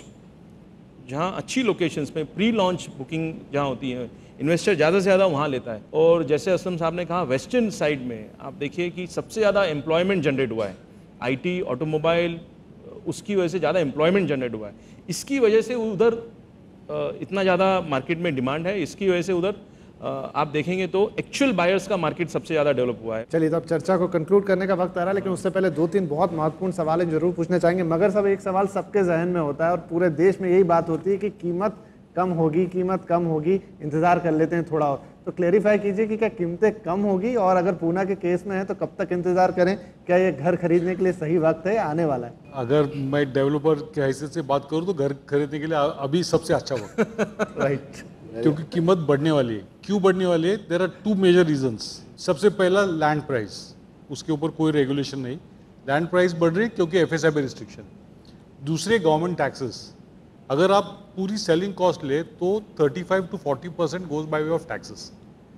जहाँ अच्छी लोकेशंस में प्री लॉन्च बुकिंग जहाँ होती है, इन्वेस्टर ज़्यादा से ज़्यादा वहाँ लेता है। और जैसे असलम साहब ने कहा, वेस्टर्न साइड में आप देखिए कि सबसे ज़्यादा एम्प्लॉयमेंट जनरेट हुआ है, IT, ऑटोमोबाइल, उसकी वजह से ज़्यादा एम्प्लॉयमेंट जनरेट हुआ है। इसकी वजह से उधर इतना ज़्यादा मार्केट में डिमांड है, इसकी वजह से उधर आप देखेंगे तो एक्चुअल बायर्स का मार्केट सबसे ज़्यादा डेवलप हुआ है। चलिए, तो अब चर्चा को कंक्लूड करने का वक्त आ रहा है, लेकिन उससे पहले 2-3 बहुत महत्वपूर्ण सवाल जरूर पूछने चाहेंगे। मगर सब एक सवाल सबके जहन में होता है और पूरे देश में यही बात होती है कि कीमत कम होगी, कीमत कम होगी, इंतजार कर लेते हैं थोड़ा और। तो क्लेरिफाई कीजिए कि क्या कीमतें कम होगी, और अगर पूना के केस में है तो कब तक इंतजार करें? क्या ये घर खरीदने के लिए सही वक्त है या आने वाला है? अगर मैं डेवलपर के हैसियत से बात करूँ तो घर खरीदने के लिए अभी सबसे अच्छा वक्त राइट, क्योंकि कीमत बढ़ने वाली है। क्यों बढ़ने वाली है? There are 2 major reasons. सबसे पहला लैंड प्राइस, उसके ऊपर कोई रेगुलेशन नहीं, लैंड प्राइस बढ़ रही है क्योंकि FSI रिस्ट्रिक्शन। दूसरे गवर्नमेंट टैक्सेस, अगर आप पूरी सेलिंग कॉस्ट ले तो 35 to 40% goes by way of taxes.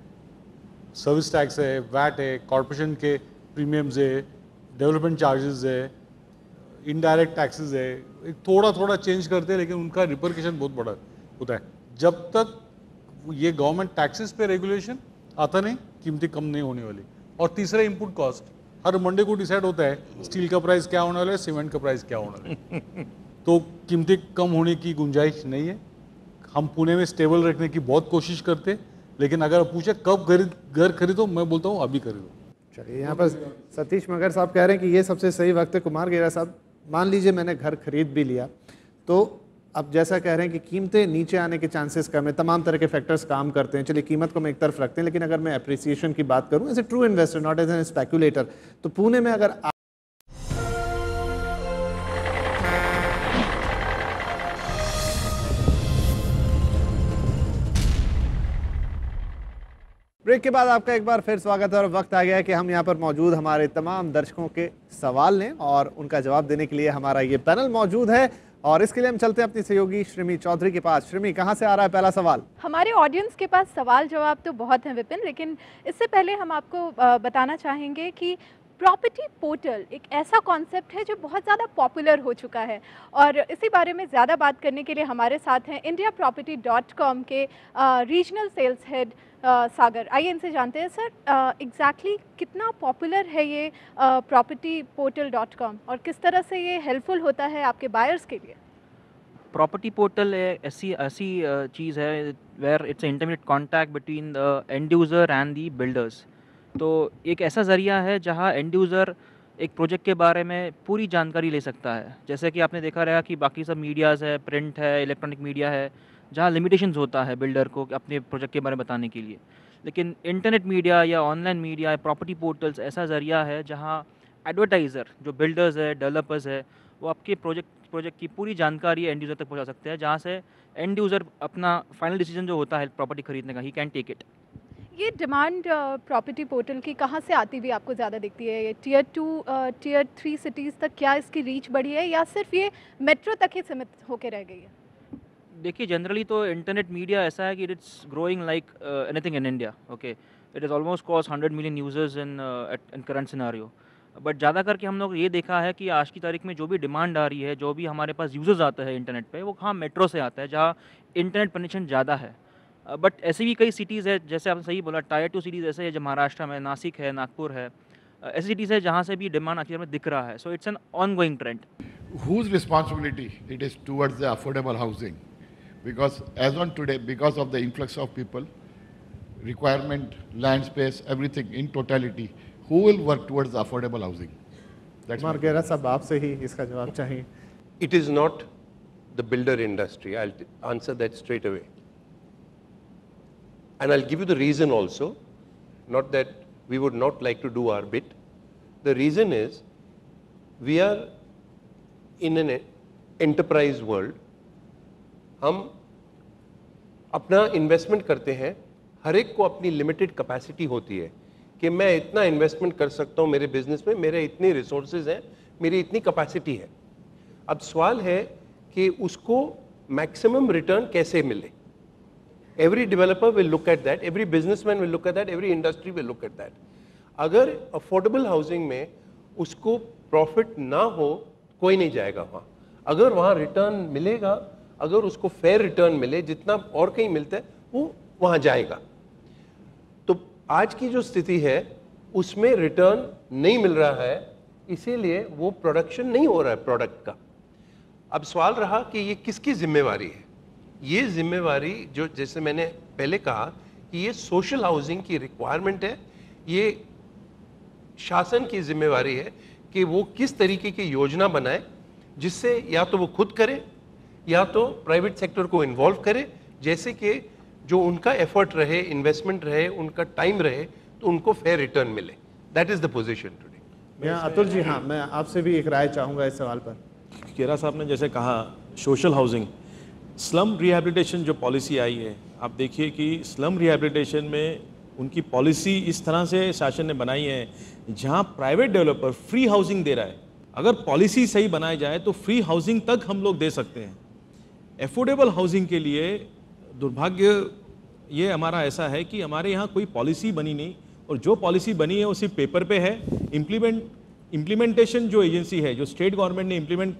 Service tax है, वैट है, कॉर्पोरेशन के प्रीमियम्स है, डेवलपमेंट चार्जेस है, इनडायरेक्ट टैक्सेस है, थोड़ा थोड़ा चेंज करते हैं लेकिन उनका रिपरकेशन बहुत बड़ा होता है। जब तक ये गवर्नमेंट टैक्सेस पे रेगुलेशन आता नहीं, कीमतें कम नहीं होने वाली। और तीसरा इनपुट कॉस्ट, हर मंडे को डिसाइड होता है स्टील का प्राइस क्या होने वाला है, सीमेंट का प्राइस क्या होने वाला है। तो कीमतें कम होने की गुंजाइश नहीं है। हम पुणे में स्टेबल रखने की बहुत कोशिश करते, लेकिन अगर पूछे कब घर खरीदो, मैं बोलता हूँ अभी खरीदो। चलिए, यहाँ पर सतीश मगर साहब कह रहे हैं कि ये सबसे सही वक्त है। कुमार गेरा साहब, मान लीजिए मैंने घर खरीद भी लिया, तो अब जैसा कह रहे हैं कि कीमतें नीचे आने के चांसेस कम है, तमाम तरह के फैक्टर्स काम करते हैं। चलिए, कीमत को हम एक तरफ रखते हैं, लेकिन अगर मैं एप्रिसिएशन की बात करूं as a true investor, not as an speculator, तो पुणे में अगर ब्रेक के बाद आपका एक बार फिर स्वागत है और वक्त आ गया है कि हम यहाँ पर मौजूद हमारे तमाम दर्शकों के सवाल लें और उनका जवाब देने के लिए हमारा ये पैनल मौजूद है। और इसके लिए हम चलते हैं अपनी सहयोगी श्रीमी चौधरी के पास। श्रीमी, कहाँ से आ रहा है पहला सवाल? हमारे ऑडियंस के पास सवाल जवाब तो बहुत हैं विपिन, लेकिन इससे पहले हम आपको बताना चाहेंगे कि प्रॉपर्टी पोर्टल एक ऐसा कॉन्सेप्ट है जो बहुत ज़्यादा पॉपुलर हो चुका है, और इसी बारे में ज़्यादा बात करने के लिए हमारे साथ हैं indiaproperty.com के रीजनल सेल्स हेड सागर। आइए इनसे जानते हैं, सर एग्जैक्टली कितना पॉपुलर है ये propertyportal.com और किस तरह से ये हेल्पफुल होता है आपके बायर्स के लिए? प्रॉपर्टी पोर्टल ऐसी चीज़ है where it's intermediate contact between the end user and the builders. तो एक ऐसा ज़रिया है जहां एंड यूज़र एक प्रोजेक्ट के बारे में पूरी जानकारी ले सकता है। जैसे कि आपने देखा रहा कि बाकी सब मीडियाज़ है, प्रिंट है, इलेक्ट्रॉनिक मीडिया है, जहाँ लिमिटेशंस होता है बिल्डर को अपने प्रोजेक्ट के बारे में बताने के लिए। लेकिन इंटरनेट मीडिया या ऑनलाइन मीडिया, प्रॉपर्टी पोर्टल्स ऐसा ज़रिया है जहाँ एडवर्टाइज़र जो बिल्डर्स है, डेवलपर्स है, वो आपके प्रोजेक्ट की पूरी जानकारी एंड यूज़र तक पहुँचा सकते हैं, जहाँ से एंड यूज़र अपना फाइनल डिसीजन जो होता है प्रॉपर्टी खरीदने का, ही कैन टेक इट। ये डिमांड प्रॉपर्टी पोर्टल की कहाँ से आती हुई आपको ज़्यादा दिखती है? ये टियर 2, टियर 3 सिटीज़ तक क्या इसकी रीच बढ़ी है, या सिर्फ ये मेट्रो तक ही सीमित होकर रह गई है? देखिए, जनरली तो इंटरनेट मीडिया ऐसा है कि it's growing like anything in India. Okay, it is almost cross 100 million users in current scenario. But ज़्यादा करके हम लोग ये देखा है कि आज की तारीख में जो भी डिमांड आ रही है, जो भी हमारे पास यूजर्स आता है इंटरनेट पे, वो कहाँ मेट्रो से आता है, जहाँ इंटरनेट पेनिट्रेशन ज़्यादा है। बट ऐसी भी कई सिटीज़ है, जैसे आपने सही बोला, टायर 2 सिटीज़ ऐसे है जो महाराष्ट्र में, नासिक है, नागपुर है, ऐसी सिटीज़ है जहाँ से भी डिमांड आखिर में दिख रहा है। So it's an ongoing trend. Whose responsibility it is towards the affordable housing? because as on today, because of the influx of people, requirement, land space, everything in totality, who will work towards affordable housing? That's Kumar Gehra साहब आपसे ही इसका जवाब चाहिए। It is not the builder industry. I'll answer that straight away. And I'll give you the reason also, not that we would not like to do our bit. The reason is we are in an enterprise world. हम अपना investment करते हैं, हर एक को अपनी limited capacity होती है कि मैं इतना इन्वेस्टमेंट कर सकता हूँ मेरे बिजनेस में, मेरे इतने रिसोर्सेज हैं, मेरी इतनी कैपेसिटी है। अब सवाल है कि उसको मैक्सिमम रिटर्न कैसे मिले। Every developer will look at that, every businessman will look at that, every industry will look at that. अगर अफोर्डेबल हाउसिंग में उसको प्रॉफिट ना हो, कोई नहीं जाएगा वहाँ। अगर वहाँ रिटर्न मिलेगा, अगर उसको फेयर रिटर्न मिले जितना और कहीं मिलता है, वो वहाँ जाएगा। तो आज की जो स्थिति है उसमें रिटर्न नहीं मिल रहा है, इसीलिए वो प्रोडक्शन नहीं हो रहा है प्रोडक्ट का। अब सवाल रहा कि ये किसकी जिम्मेवारी है। ये जिम्मेवारी जो जैसे मैंने पहले कहा कि ये सोशल हाउसिंग की रिक्वायरमेंट है, ये शासन की जिम्मेवारी है कि वो किस तरीके की योजना बनाए जिससे या तो वो खुद करे या तो प्राइवेट सेक्टर को इन्वॉल्व करे, जैसे कि जो उनका एफर्ट रहे, इन्वेस्टमेंट रहे, उनका टाइम रहे, तो उनको फेयर रिटर्न मिले। That is the position today. Atul ji, हाँ, मैं आपसे भी एक राय चाहूँगा इस सवाल पर। खेरा साहब ने जैसे कहा सोशल हाउसिंग, स्लम रिहैबिलिटेशन जो पॉलिसी आई है, आप देखिए कि स्लम रिहैबिलिटेशन में उनकी पॉलिसी इस तरह से शासन ने बनाई है जहाँ प्राइवेट डेवलपर फ्री हाउसिंग दे रहा है। अगर पॉलिसी सही बनाई जाए तो फ्री हाउसिंग तक हम लोग दे सकते हैं। एफोर्डेबल हाउसिंग के लिए दुर्भाग्य ये हमारा ऐसा है कि हमारे यहाँ कोई पॉलिसी बनी नहीं, और जो पॉलिसी बनी है वो सिर्फ पेपर पे है। इम्प्लीमेंटेशन जो एजेंसी है, जो स्टेट गवर्नमेंट ने इम्प्लीमेंट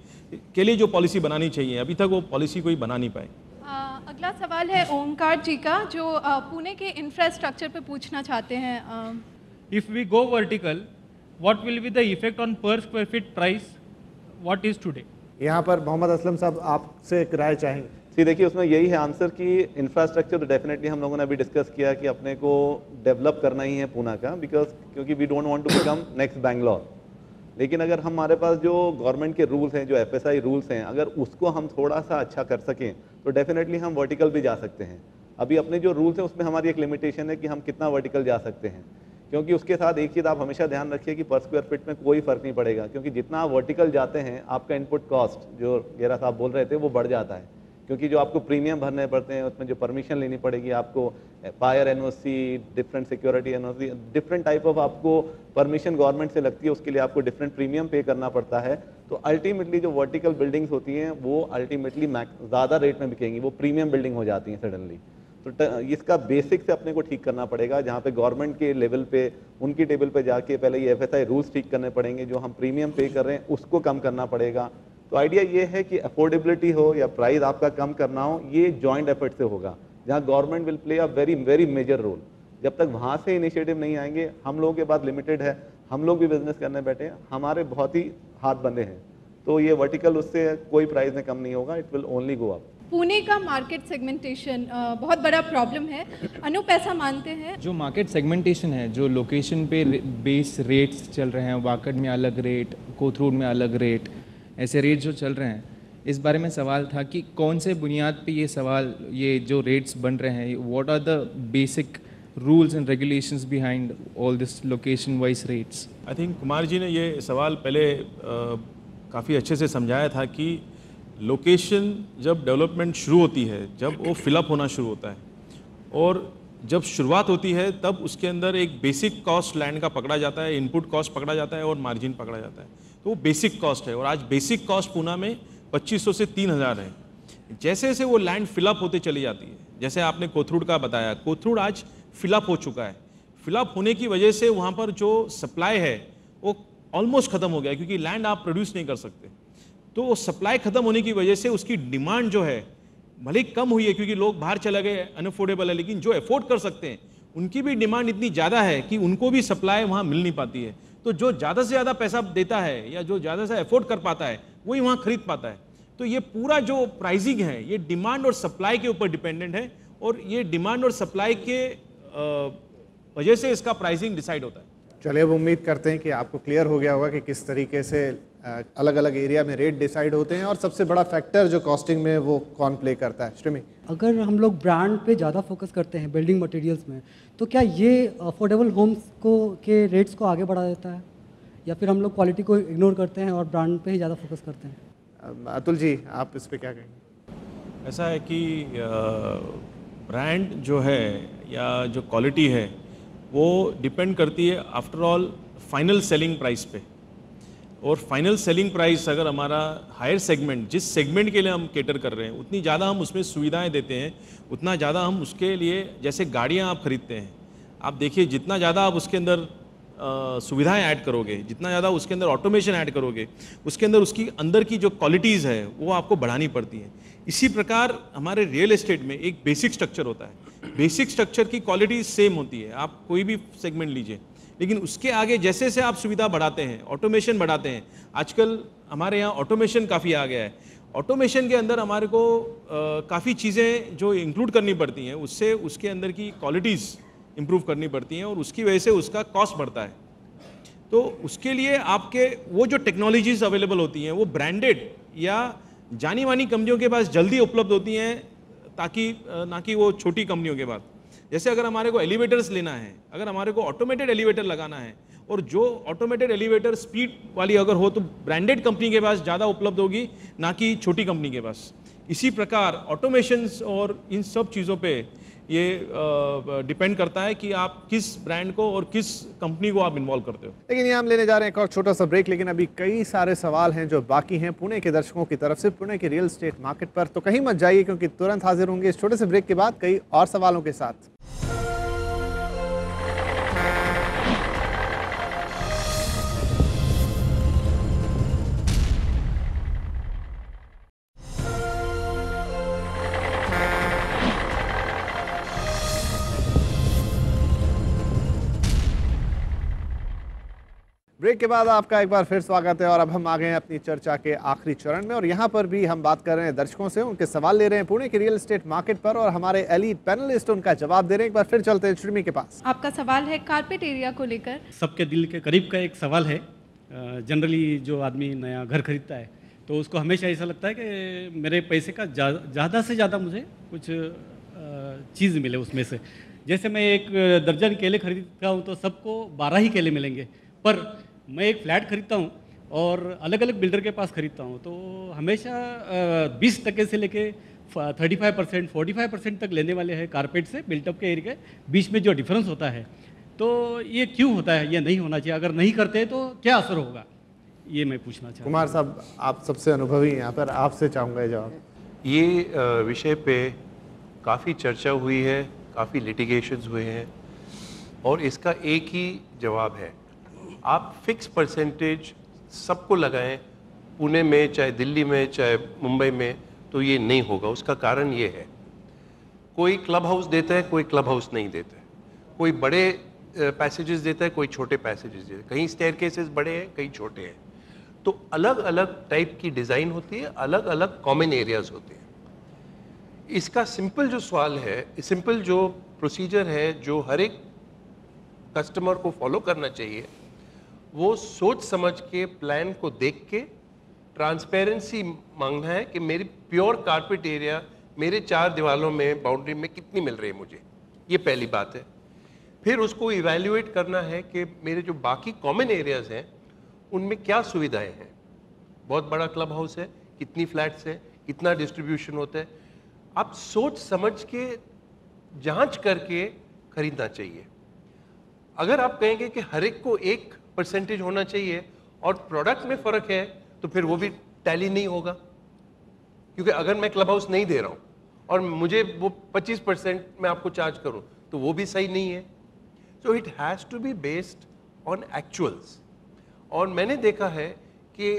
के लिए जो पॉलिसी बनानी चाहिए, अभी तक वो पॉलिसी कोई बना नहीं पाए। अगला सवाल है ओमकार जी का, जो पुणे के इंफ्रास्ट्रक्चर पे पूछना चाहते हैं। If we go vertical, what will be the effect on per square feet price what is today? यहाँ पर मोहम्मद असलम साहब आपसे एक राय चाहेंगे। जी देखिए, उसमें यही है आंसर कि इंफ्रास्ट्रक्चर तो डेफिनेटली हम लोगों ने अभी डिस्कस किया कि अपने को डेवलप करना ही है पूना का, क्योंकि we don't want to become next Bangalore. लेकिन अगर हमारे पास जो गवर्नमेंट के रूल्स हैं, जो FSI रूल्स हैं, अगर उसको हम थोड़ा सा अच्छा कर सकें तो डेफिनेटली हम वर्टिकल भी जा सकते हैं। अभी अपने जो रूल्स हैं उसमें हमारी एक लिमिटेशन है कि हम कितना वर्टिकल जा सकते हैं, क्योंकि उसके साथ एक चीज़ आप हमेशा ध्यान रखिए कि पर स्क्वायर फीट में कोई फर्क नहीं पड़ेगा, क्योंकि जितना आप वर्टिकल जाते हैं आपका इनपुट कॉस्ट, जो गेरा साहब बोल रहे थे, वो बढ़ जाता है। क्योंकि जो आपको प्रीमियम भरने पड़ते हैं, उसमें जो परमिशन लेनी पड़ेगी आपको, fire NOC, different security NOC, different type of आपको परमिशन गवर्नमेंट से लगती है, उसके लिए आपको डिफरेंट प्रीमियम पे करना पड़ता है। तो अल्टीमेटली जो वर्टिकल बिल्डिंग्स होती हैं वो अल्टीमेटली ज़्यादा रेट में बिकेंगी, वो प्रीमियम बिल्डिंग हो जाती हैं सडनली। तो इसका बेसिक से अपने को ठीक करना पड़ेगा, जहाँ पे गवर्नमेंट के लेवल पे, उनकी टेबल पे जाके पहले ये FSI रूल्स ठीक करने पड़ेंगे, जो हम प्रीमियम पे कर रहे हैं उसको कम करना पड़ेगा। तो आइडिया ये है कि अफोर्डेबिलिटी हो या प्राइस आपका कम करना हो, ये जॉइंट एफर्ट से होगा, जहाँ government will play a very very major role. जब तक वहाँ से इनिशिएटिव नहीं आएंगे, हम लोगों के पास लिमिटेड है, हम लोग भी बिजनेस करने बैठे हैं, हमारे बहुत ही हाथ बंधे हैं, तो ये वर्टिकल उससे कोई प्राइस में कम नहीं होगा, it will only go up. Pune का मार्केट सेगमेंटेशन बहुत बड़ा प्रॉब्लम है, अनूप ऐसा मानते हैं? जो मार्केट सेगमेंटेशन है, जो लोकेशन पे बेस रेट्स चल रहे हैं, वाकड में अलग रेट, कोथरूड में अलग रेट, ऐसे रेट जो चल रहे हैं, इस बारे में सवाल था कि कौन से बुनियाद पे ये जो रेट्स बन रहे हैं, what are the basic rules and regulations behind all this location wise rates? I think Kumar ji ने ये सवाल पहले काफ़ी अच्छे से समझाया था कि लोकेशन जब डेवलपमेंट शुरू होती है, जब वो फिलअप होना शुरू होता है, और जब शुरुआत होती है तब उसके अंदर एक बेसिक कॉस्ट लैंड का पकड़ा जाता है, इनपुट कॉस्ट पकड़ा जाता है और मार्जिन पकड़ा जाता है। तो वो बेसिक कॉस्ट है, और आज बेसिक कॉस्ट पूना में 2500 से 3000 है। जैसे जैसे वो लैंड फिलअप होते चली जाती है, जैसे आपने कोथरूड का बताया, कोथरूड आज फिलअप हो चुका है। फिलअप होने की वजह से वहाँ पर जो सप्लाई है वो ऑलमोस्ट ख़त्म हो गया, क्योंकि लैंड आप प्रोड्यूस नहीं कर सकते। तो सप्लाई ख़त्म होने की वजह से उसकी डिमांड जो है भले कम हुई है, क्योंकि लोग बाहर चले गए, अनअफोर्डेबल है, लेकिन जो अफोर्ड कर सकते हैं उनकी भी डिमांड इतनी ज़्यादा है कि उनको भी सप्लाई वहाँ मिल नहीं पाती है। तो जो ज़्यादा से ज़्यादा पैसा देता है या जो ज़्यादा से अफोर्ड कर पाता है वही वहाँ खरीद पाता है। तो ये पूरा जो प्राइसिंग है ये डिमांड और सप्लाई के ऊपर डिपेंडेंट है, और ये डिमांड और सप्लाई के वजह से इसका प्राइसिंग डिसाइड होता है। चलिए, अब उम्मीद करते हैं कि आपको क्लियर हो गया होगा कि किस तरीके से अलग अलग एरिया में रेट डिसाइड होते हैं और सबसे बड़ा फैक्टर जो कॉस्टिंग में वो कौन प्ले करता है। श्रीमी, अगर हम लोग ब्रांड पे ज़्यादा फोकस करते हैं बिल्डिंग मटेरियल्स में, तो क्या ये अफोर्डेबल होम्स को के रेट्स को आगे बढ़ा देता है, या फिर हम लोग क्वालिटी को इग्नोर करते हैं और ब्रांड पे ही ज़्यादा फोकस करते हैं? अतुल जी, आप इस पे क्या कहेंगे? ऐसा है कि ब्रांड जो है या जो क्वालिटी है वो डिपेंड करती है after all final selling price पे, और फाइनल सेलिंग प्राइस अगर हमारा हायर सेगमेंट, जिस सेगमेंट के लिए हम केटर कर रहे हैं, उतनी ज़्यादा हम उसमें सुविधाएं देते हैं, उतना ज़्यादा हम उसके लिए, जैसे गाड़ियां आप खरीदते हैं, आप देखिए जितना ज़्यादा आप उसके अंदर सुविधाएं ऐड करोगे, जितना ज़्यादा उसके अंदर ऑटोमेशन ऐड करोगे, उसके अंदर उसकी अंदर की जो क्वालिटीज़ है वो आपको बढ़ानी पड़ती हैं। इसी प्रकार हमारे रियल एस्टेट में एक बेसिक स्ट्रक्चर होता है, बेसिक स्ट्रक्चर की क्वालिटी सेम होती है, आप कोई भी सेगमेंट लीजिए, लेकिन उसके आगे जैसे जैसे आप सुविधा बढ़ाते हैं, ऑटोमेशन बढ़ाते हैं, आजकल हमारे यहाँ ऑटोमेशन काफ़ी आ गया है, ऑटोमेशन के अंदर हमारे को काफ़ी चीज़ें जो इंक्लूड करनी पड़ती हैं, उससे उसके अंदर की क्वालिटीज़ इंप्रूव करनी पड़ती हैं, और उसकी वजह से उसका कॉस्ट बढ़ता है। तो उसके लिए आपके वो जो टेक्नोलॉजीज़ अवेलेबल होती हैं वो ब्रांडेड या जानी मानी कंपनियों के पास जल्दी उपलब्ध होती हैं, ताकि ना कि वो छोटी कंपनियों के पास। जैसे अगर हमारे को एलिवेटर्स लेना है, अगर हमारे को ऑटोमेटेड एलिवेटर लगाना है, और जो ऑटोमेटेड एलिवेटर स्पीड वाली अगर हो तो ब्रांडेड कंपनी के पास ज़्यादा उपलब्ध होगी, ना कि छोटी कंपनी के पास। इसी प्रकार ऑटोमेशंस और इन सब चीज़ों पे ये डिपेंड करता है कि आप किस ब्रांड को और किस कंपनी को आप इन्वॉल्व करते हो। लेकिन ये हम लेने जा रहे हैं एक और छोटा सा ब्रेक, लेकिन अभी कई सारे सवाल हैं जो बाकी हैं पुणे के दर्शकों की तरफ से पुणे के रियल एस्टेट मार्केट पर। तो कहीं मत जाइए, क्योंकि तुरंत हाजिर होंगे इस छोटे से ब्रेक के बाद कई और सवालों के साथ। ब्रेक के बाद आपका एक बार फिर स्वागत है, और अब हम आ गए हैं अपनी चर्चा के आखिरी चरण में, और यहाँ पर भी हम बात कर रहे हैं दर्शकों से, उनके सवाल ले रहे हैं पुणे के रियल एस्टेट मार्केट पर, और हमारे एलीट पैनलिस्ट उनका जवाब दे रहे हैं। एक बार फिर चलते हैं श्रीमी के पास। आपका सवाल है कारपेट एरिया को लेकर। सबके दिल के करीब का एक सवाल है। जनरली जो आदमी नया घर खरीदता है तो उसको हमेशा ऐसा लगता है कि मेरे पैसे का ज़्यादा से ज़्यादा मुझे कुछ चीज़ मिले उसमें से। जैसे मैं एक दर्जन केले खरीदता हूँ तो सबको 12 ही केले मिलेंगे, पर मैं एक फ्लैट खरीदता हूँ और अलग अलग बिल्डर के पास खरीदता हूँ तो हमेशा 20% से लेके 35%, 45% तक लेने वाले हैं कारपेट से बिल्टअप के एरिया के बीच में जो डिफरेंस होता है। तो ये क्यों होता है? ये नहीं होना चाहिए। अगर नहीं करते तो क्या असर होगा, ये मैं पूछना चाहता हूँ। कुमार साहब, आप सबसे अनुभवी हैं यहाँ पर, आपसे चाहूँगा ये जवाब। ये विषय पे काफ़ी चर्चा हुई है, काफ़ी लिटिगेशंस हुए हैं, और इसका एक ही जवाब है, आप फिक्स परसेंटेज सबको लगाएं, पुणे में चाहे दिल्ली में चाहे मुंबई में, तो ये नहीं होगा। उसका कारण ये है, कोई क्लब हाउस देता है, कोई क्लब हाउस नहीं देता है, कोई बड़े पैसेजेस देता है, कोई छोटे पैसेजेस देता है, कहीं स्टेयरकेसेस बड़े हैं, कहीं छोटे हैं, तो अलग अलग टाइप की डिज़ाइन होती है, अलग अलग कॉमन एरियाज होते हैं। इसका सिंपल जो सवाल है, सिंपल जो प्रोसीजर है जो हर एक कस्टमर को फॉलो करना चाहिए, वो सोच समझ के प्लान को देख के ट्रांसपेरेंसी मांगना है कि मेरी प्योर कारपेट एरिया मेरे 4 दीवारों में बाउंड्री में कितनी मिल रही है मुझे, ये पहली बात है। फिर उसको इवैल्यूएट करना है कि मेरे जो बाकी कॉमन एरियाज हैं उनमें क्या सुविधाएं हैं, बहुत बड़ा क्लब हाउस है, कितनी फ्लैट्स है, कितना डिस्ट्रीब्यूशन होता है, आप सोच समझ के जांच करके खरीदना चाहिए। अगर आप कहेंगे कि हर एक को 1% होना चाहिए और प्रोडक्ट में फर्क है, तो फिर वो भी टैली नहीं होगा, क्योंकि अगर मैं क्लब हाउस नहीं दे रहा हूं और मुझे वो 25% में आपको चार्ज करूं तो वो भी सही नहीं है। So it has to be based on actuals. और मैंने देखा है कि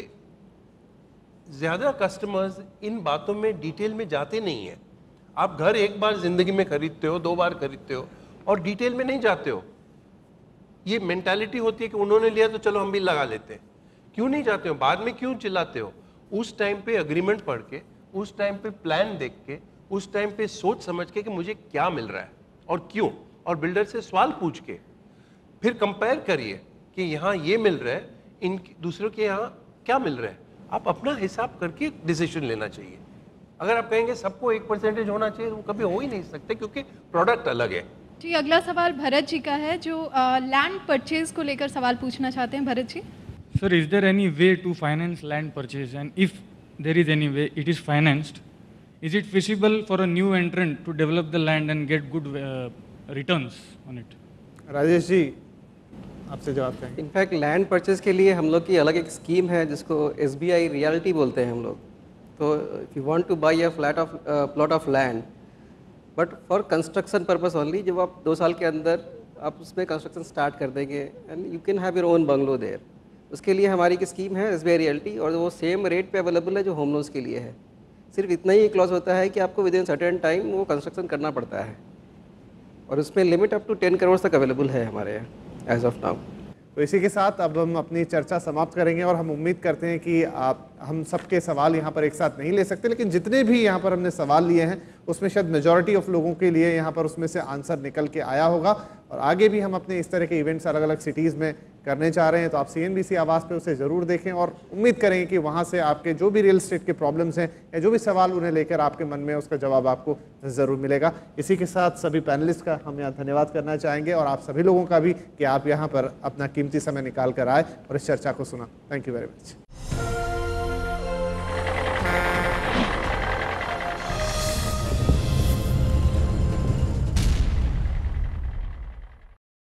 ज्यादा कस्टमर्स इन बातों में डिटेल में जाते नहीं हैं। आप घर एक बार जिंदगी में खरीदते हो, 2 बार खरीदते हो और डिटेल में नहीं जाते हो। ये मेंटालिटी होती है कि उन्होंने लिया तो चलो हम भी लगा लेते हैं। क्यों नहीं जाते हो? बाद में क्यों चिल्लाते हो? उस टाइम पे अग्रीमेंट पढ़ के, उस टाइम पे प्लान देख के, उस टाइम पे सोच समझ के कि मुझे क्या मिल रहा है और क्यों, और बिल्डर से सवाल पूछ के फिर कंपेयर करिए कि यहाँ ये मिल रहा है, इन दूसरों के यहाँ क्या मिल रहा है। आप अपना हिसाब करके डिसीजन लेना चाहिए। अगर आप कहेंगे सबको 1% होना चाहिए, वो कभी हो ही नहीं सकते, क्योंकि प्रोडक्ट अलग है। जी, अगला सवाल भरत जी का है, जो लैंड परचेज को लेकर सवाल पूछना चाहते हैं। Bharat ji. Sir, is there any way to finance land purchase? And if there is any way it is financed, is it feasible for a new entrant to develop the land and get good returns on it? Rajesh ji, आपसे जवाब करेंगे। In fact land purchase के लिए हम लोग की अलग एक स्कीम है जिसको SBI रियल्टी बोलते हैं हम लोग। तो if you want to buy a plot of land but for construction purpose only, जब आप 2 साल के अंदर आप उसमें कंस्ट्रक्शन स्टार्ट कर देंगे and you can have your own bungalow there. उसके लिए हमारी एक स्कीम है SBI रियल्टी, और वो सेम रेट पे अवेलेबल है जो होम लोन्स के लिए है। सिर्फ इतना ही क्लॉज होता है कि आपको विद इन सर्टेन टाइम वो कंस्ट्रक्शन करना पड़ता है, और उसमें लिमिट अप टू 10 करोड़ तक अवेलेबल है हमारे यहाँ एज ऑफ नाउ। तो इसी के साथ अब हम अपनी चर्चा समाप्त करेंगे, और हम उम्मीद करते हैं कि हम सबके सवाल यहाँ पर एक साथ नहीं ले सकते, लेकिन जितने भी यहाँ पर हमने सवाल लिए हैं उसमें शायद मेजॉरिटी ऑफ लोगों के लिए यहाँ पर उसमें से आंसर निकल के आया होगा। और आगे भी हम अपने इस तरह के इवेंट्स अलग अलग सिटीज़ में करने चाह रहे हैं, तो आप CNBC आवाज़ पे उसे ज़रूर देखें, और उम्मीद करेंगे कि वहाँ से आपके जो भी रियल एस्टेट के प्रॉब्लम्स हैं या जो भी सवाल उन्हें लेकर आपके मन में, उसका जवाब आपको ज़रूर मिलेगा। इसी के साथ सभी पैनलिस्ट का हम यहाँ धन्यवाद करना चाहेंगे, और आप सभी लोगों का भी कि आप यहाँ पर अपना कीमती समय निकाल कर आए और इस चर्चा को सुना। Thank you very much.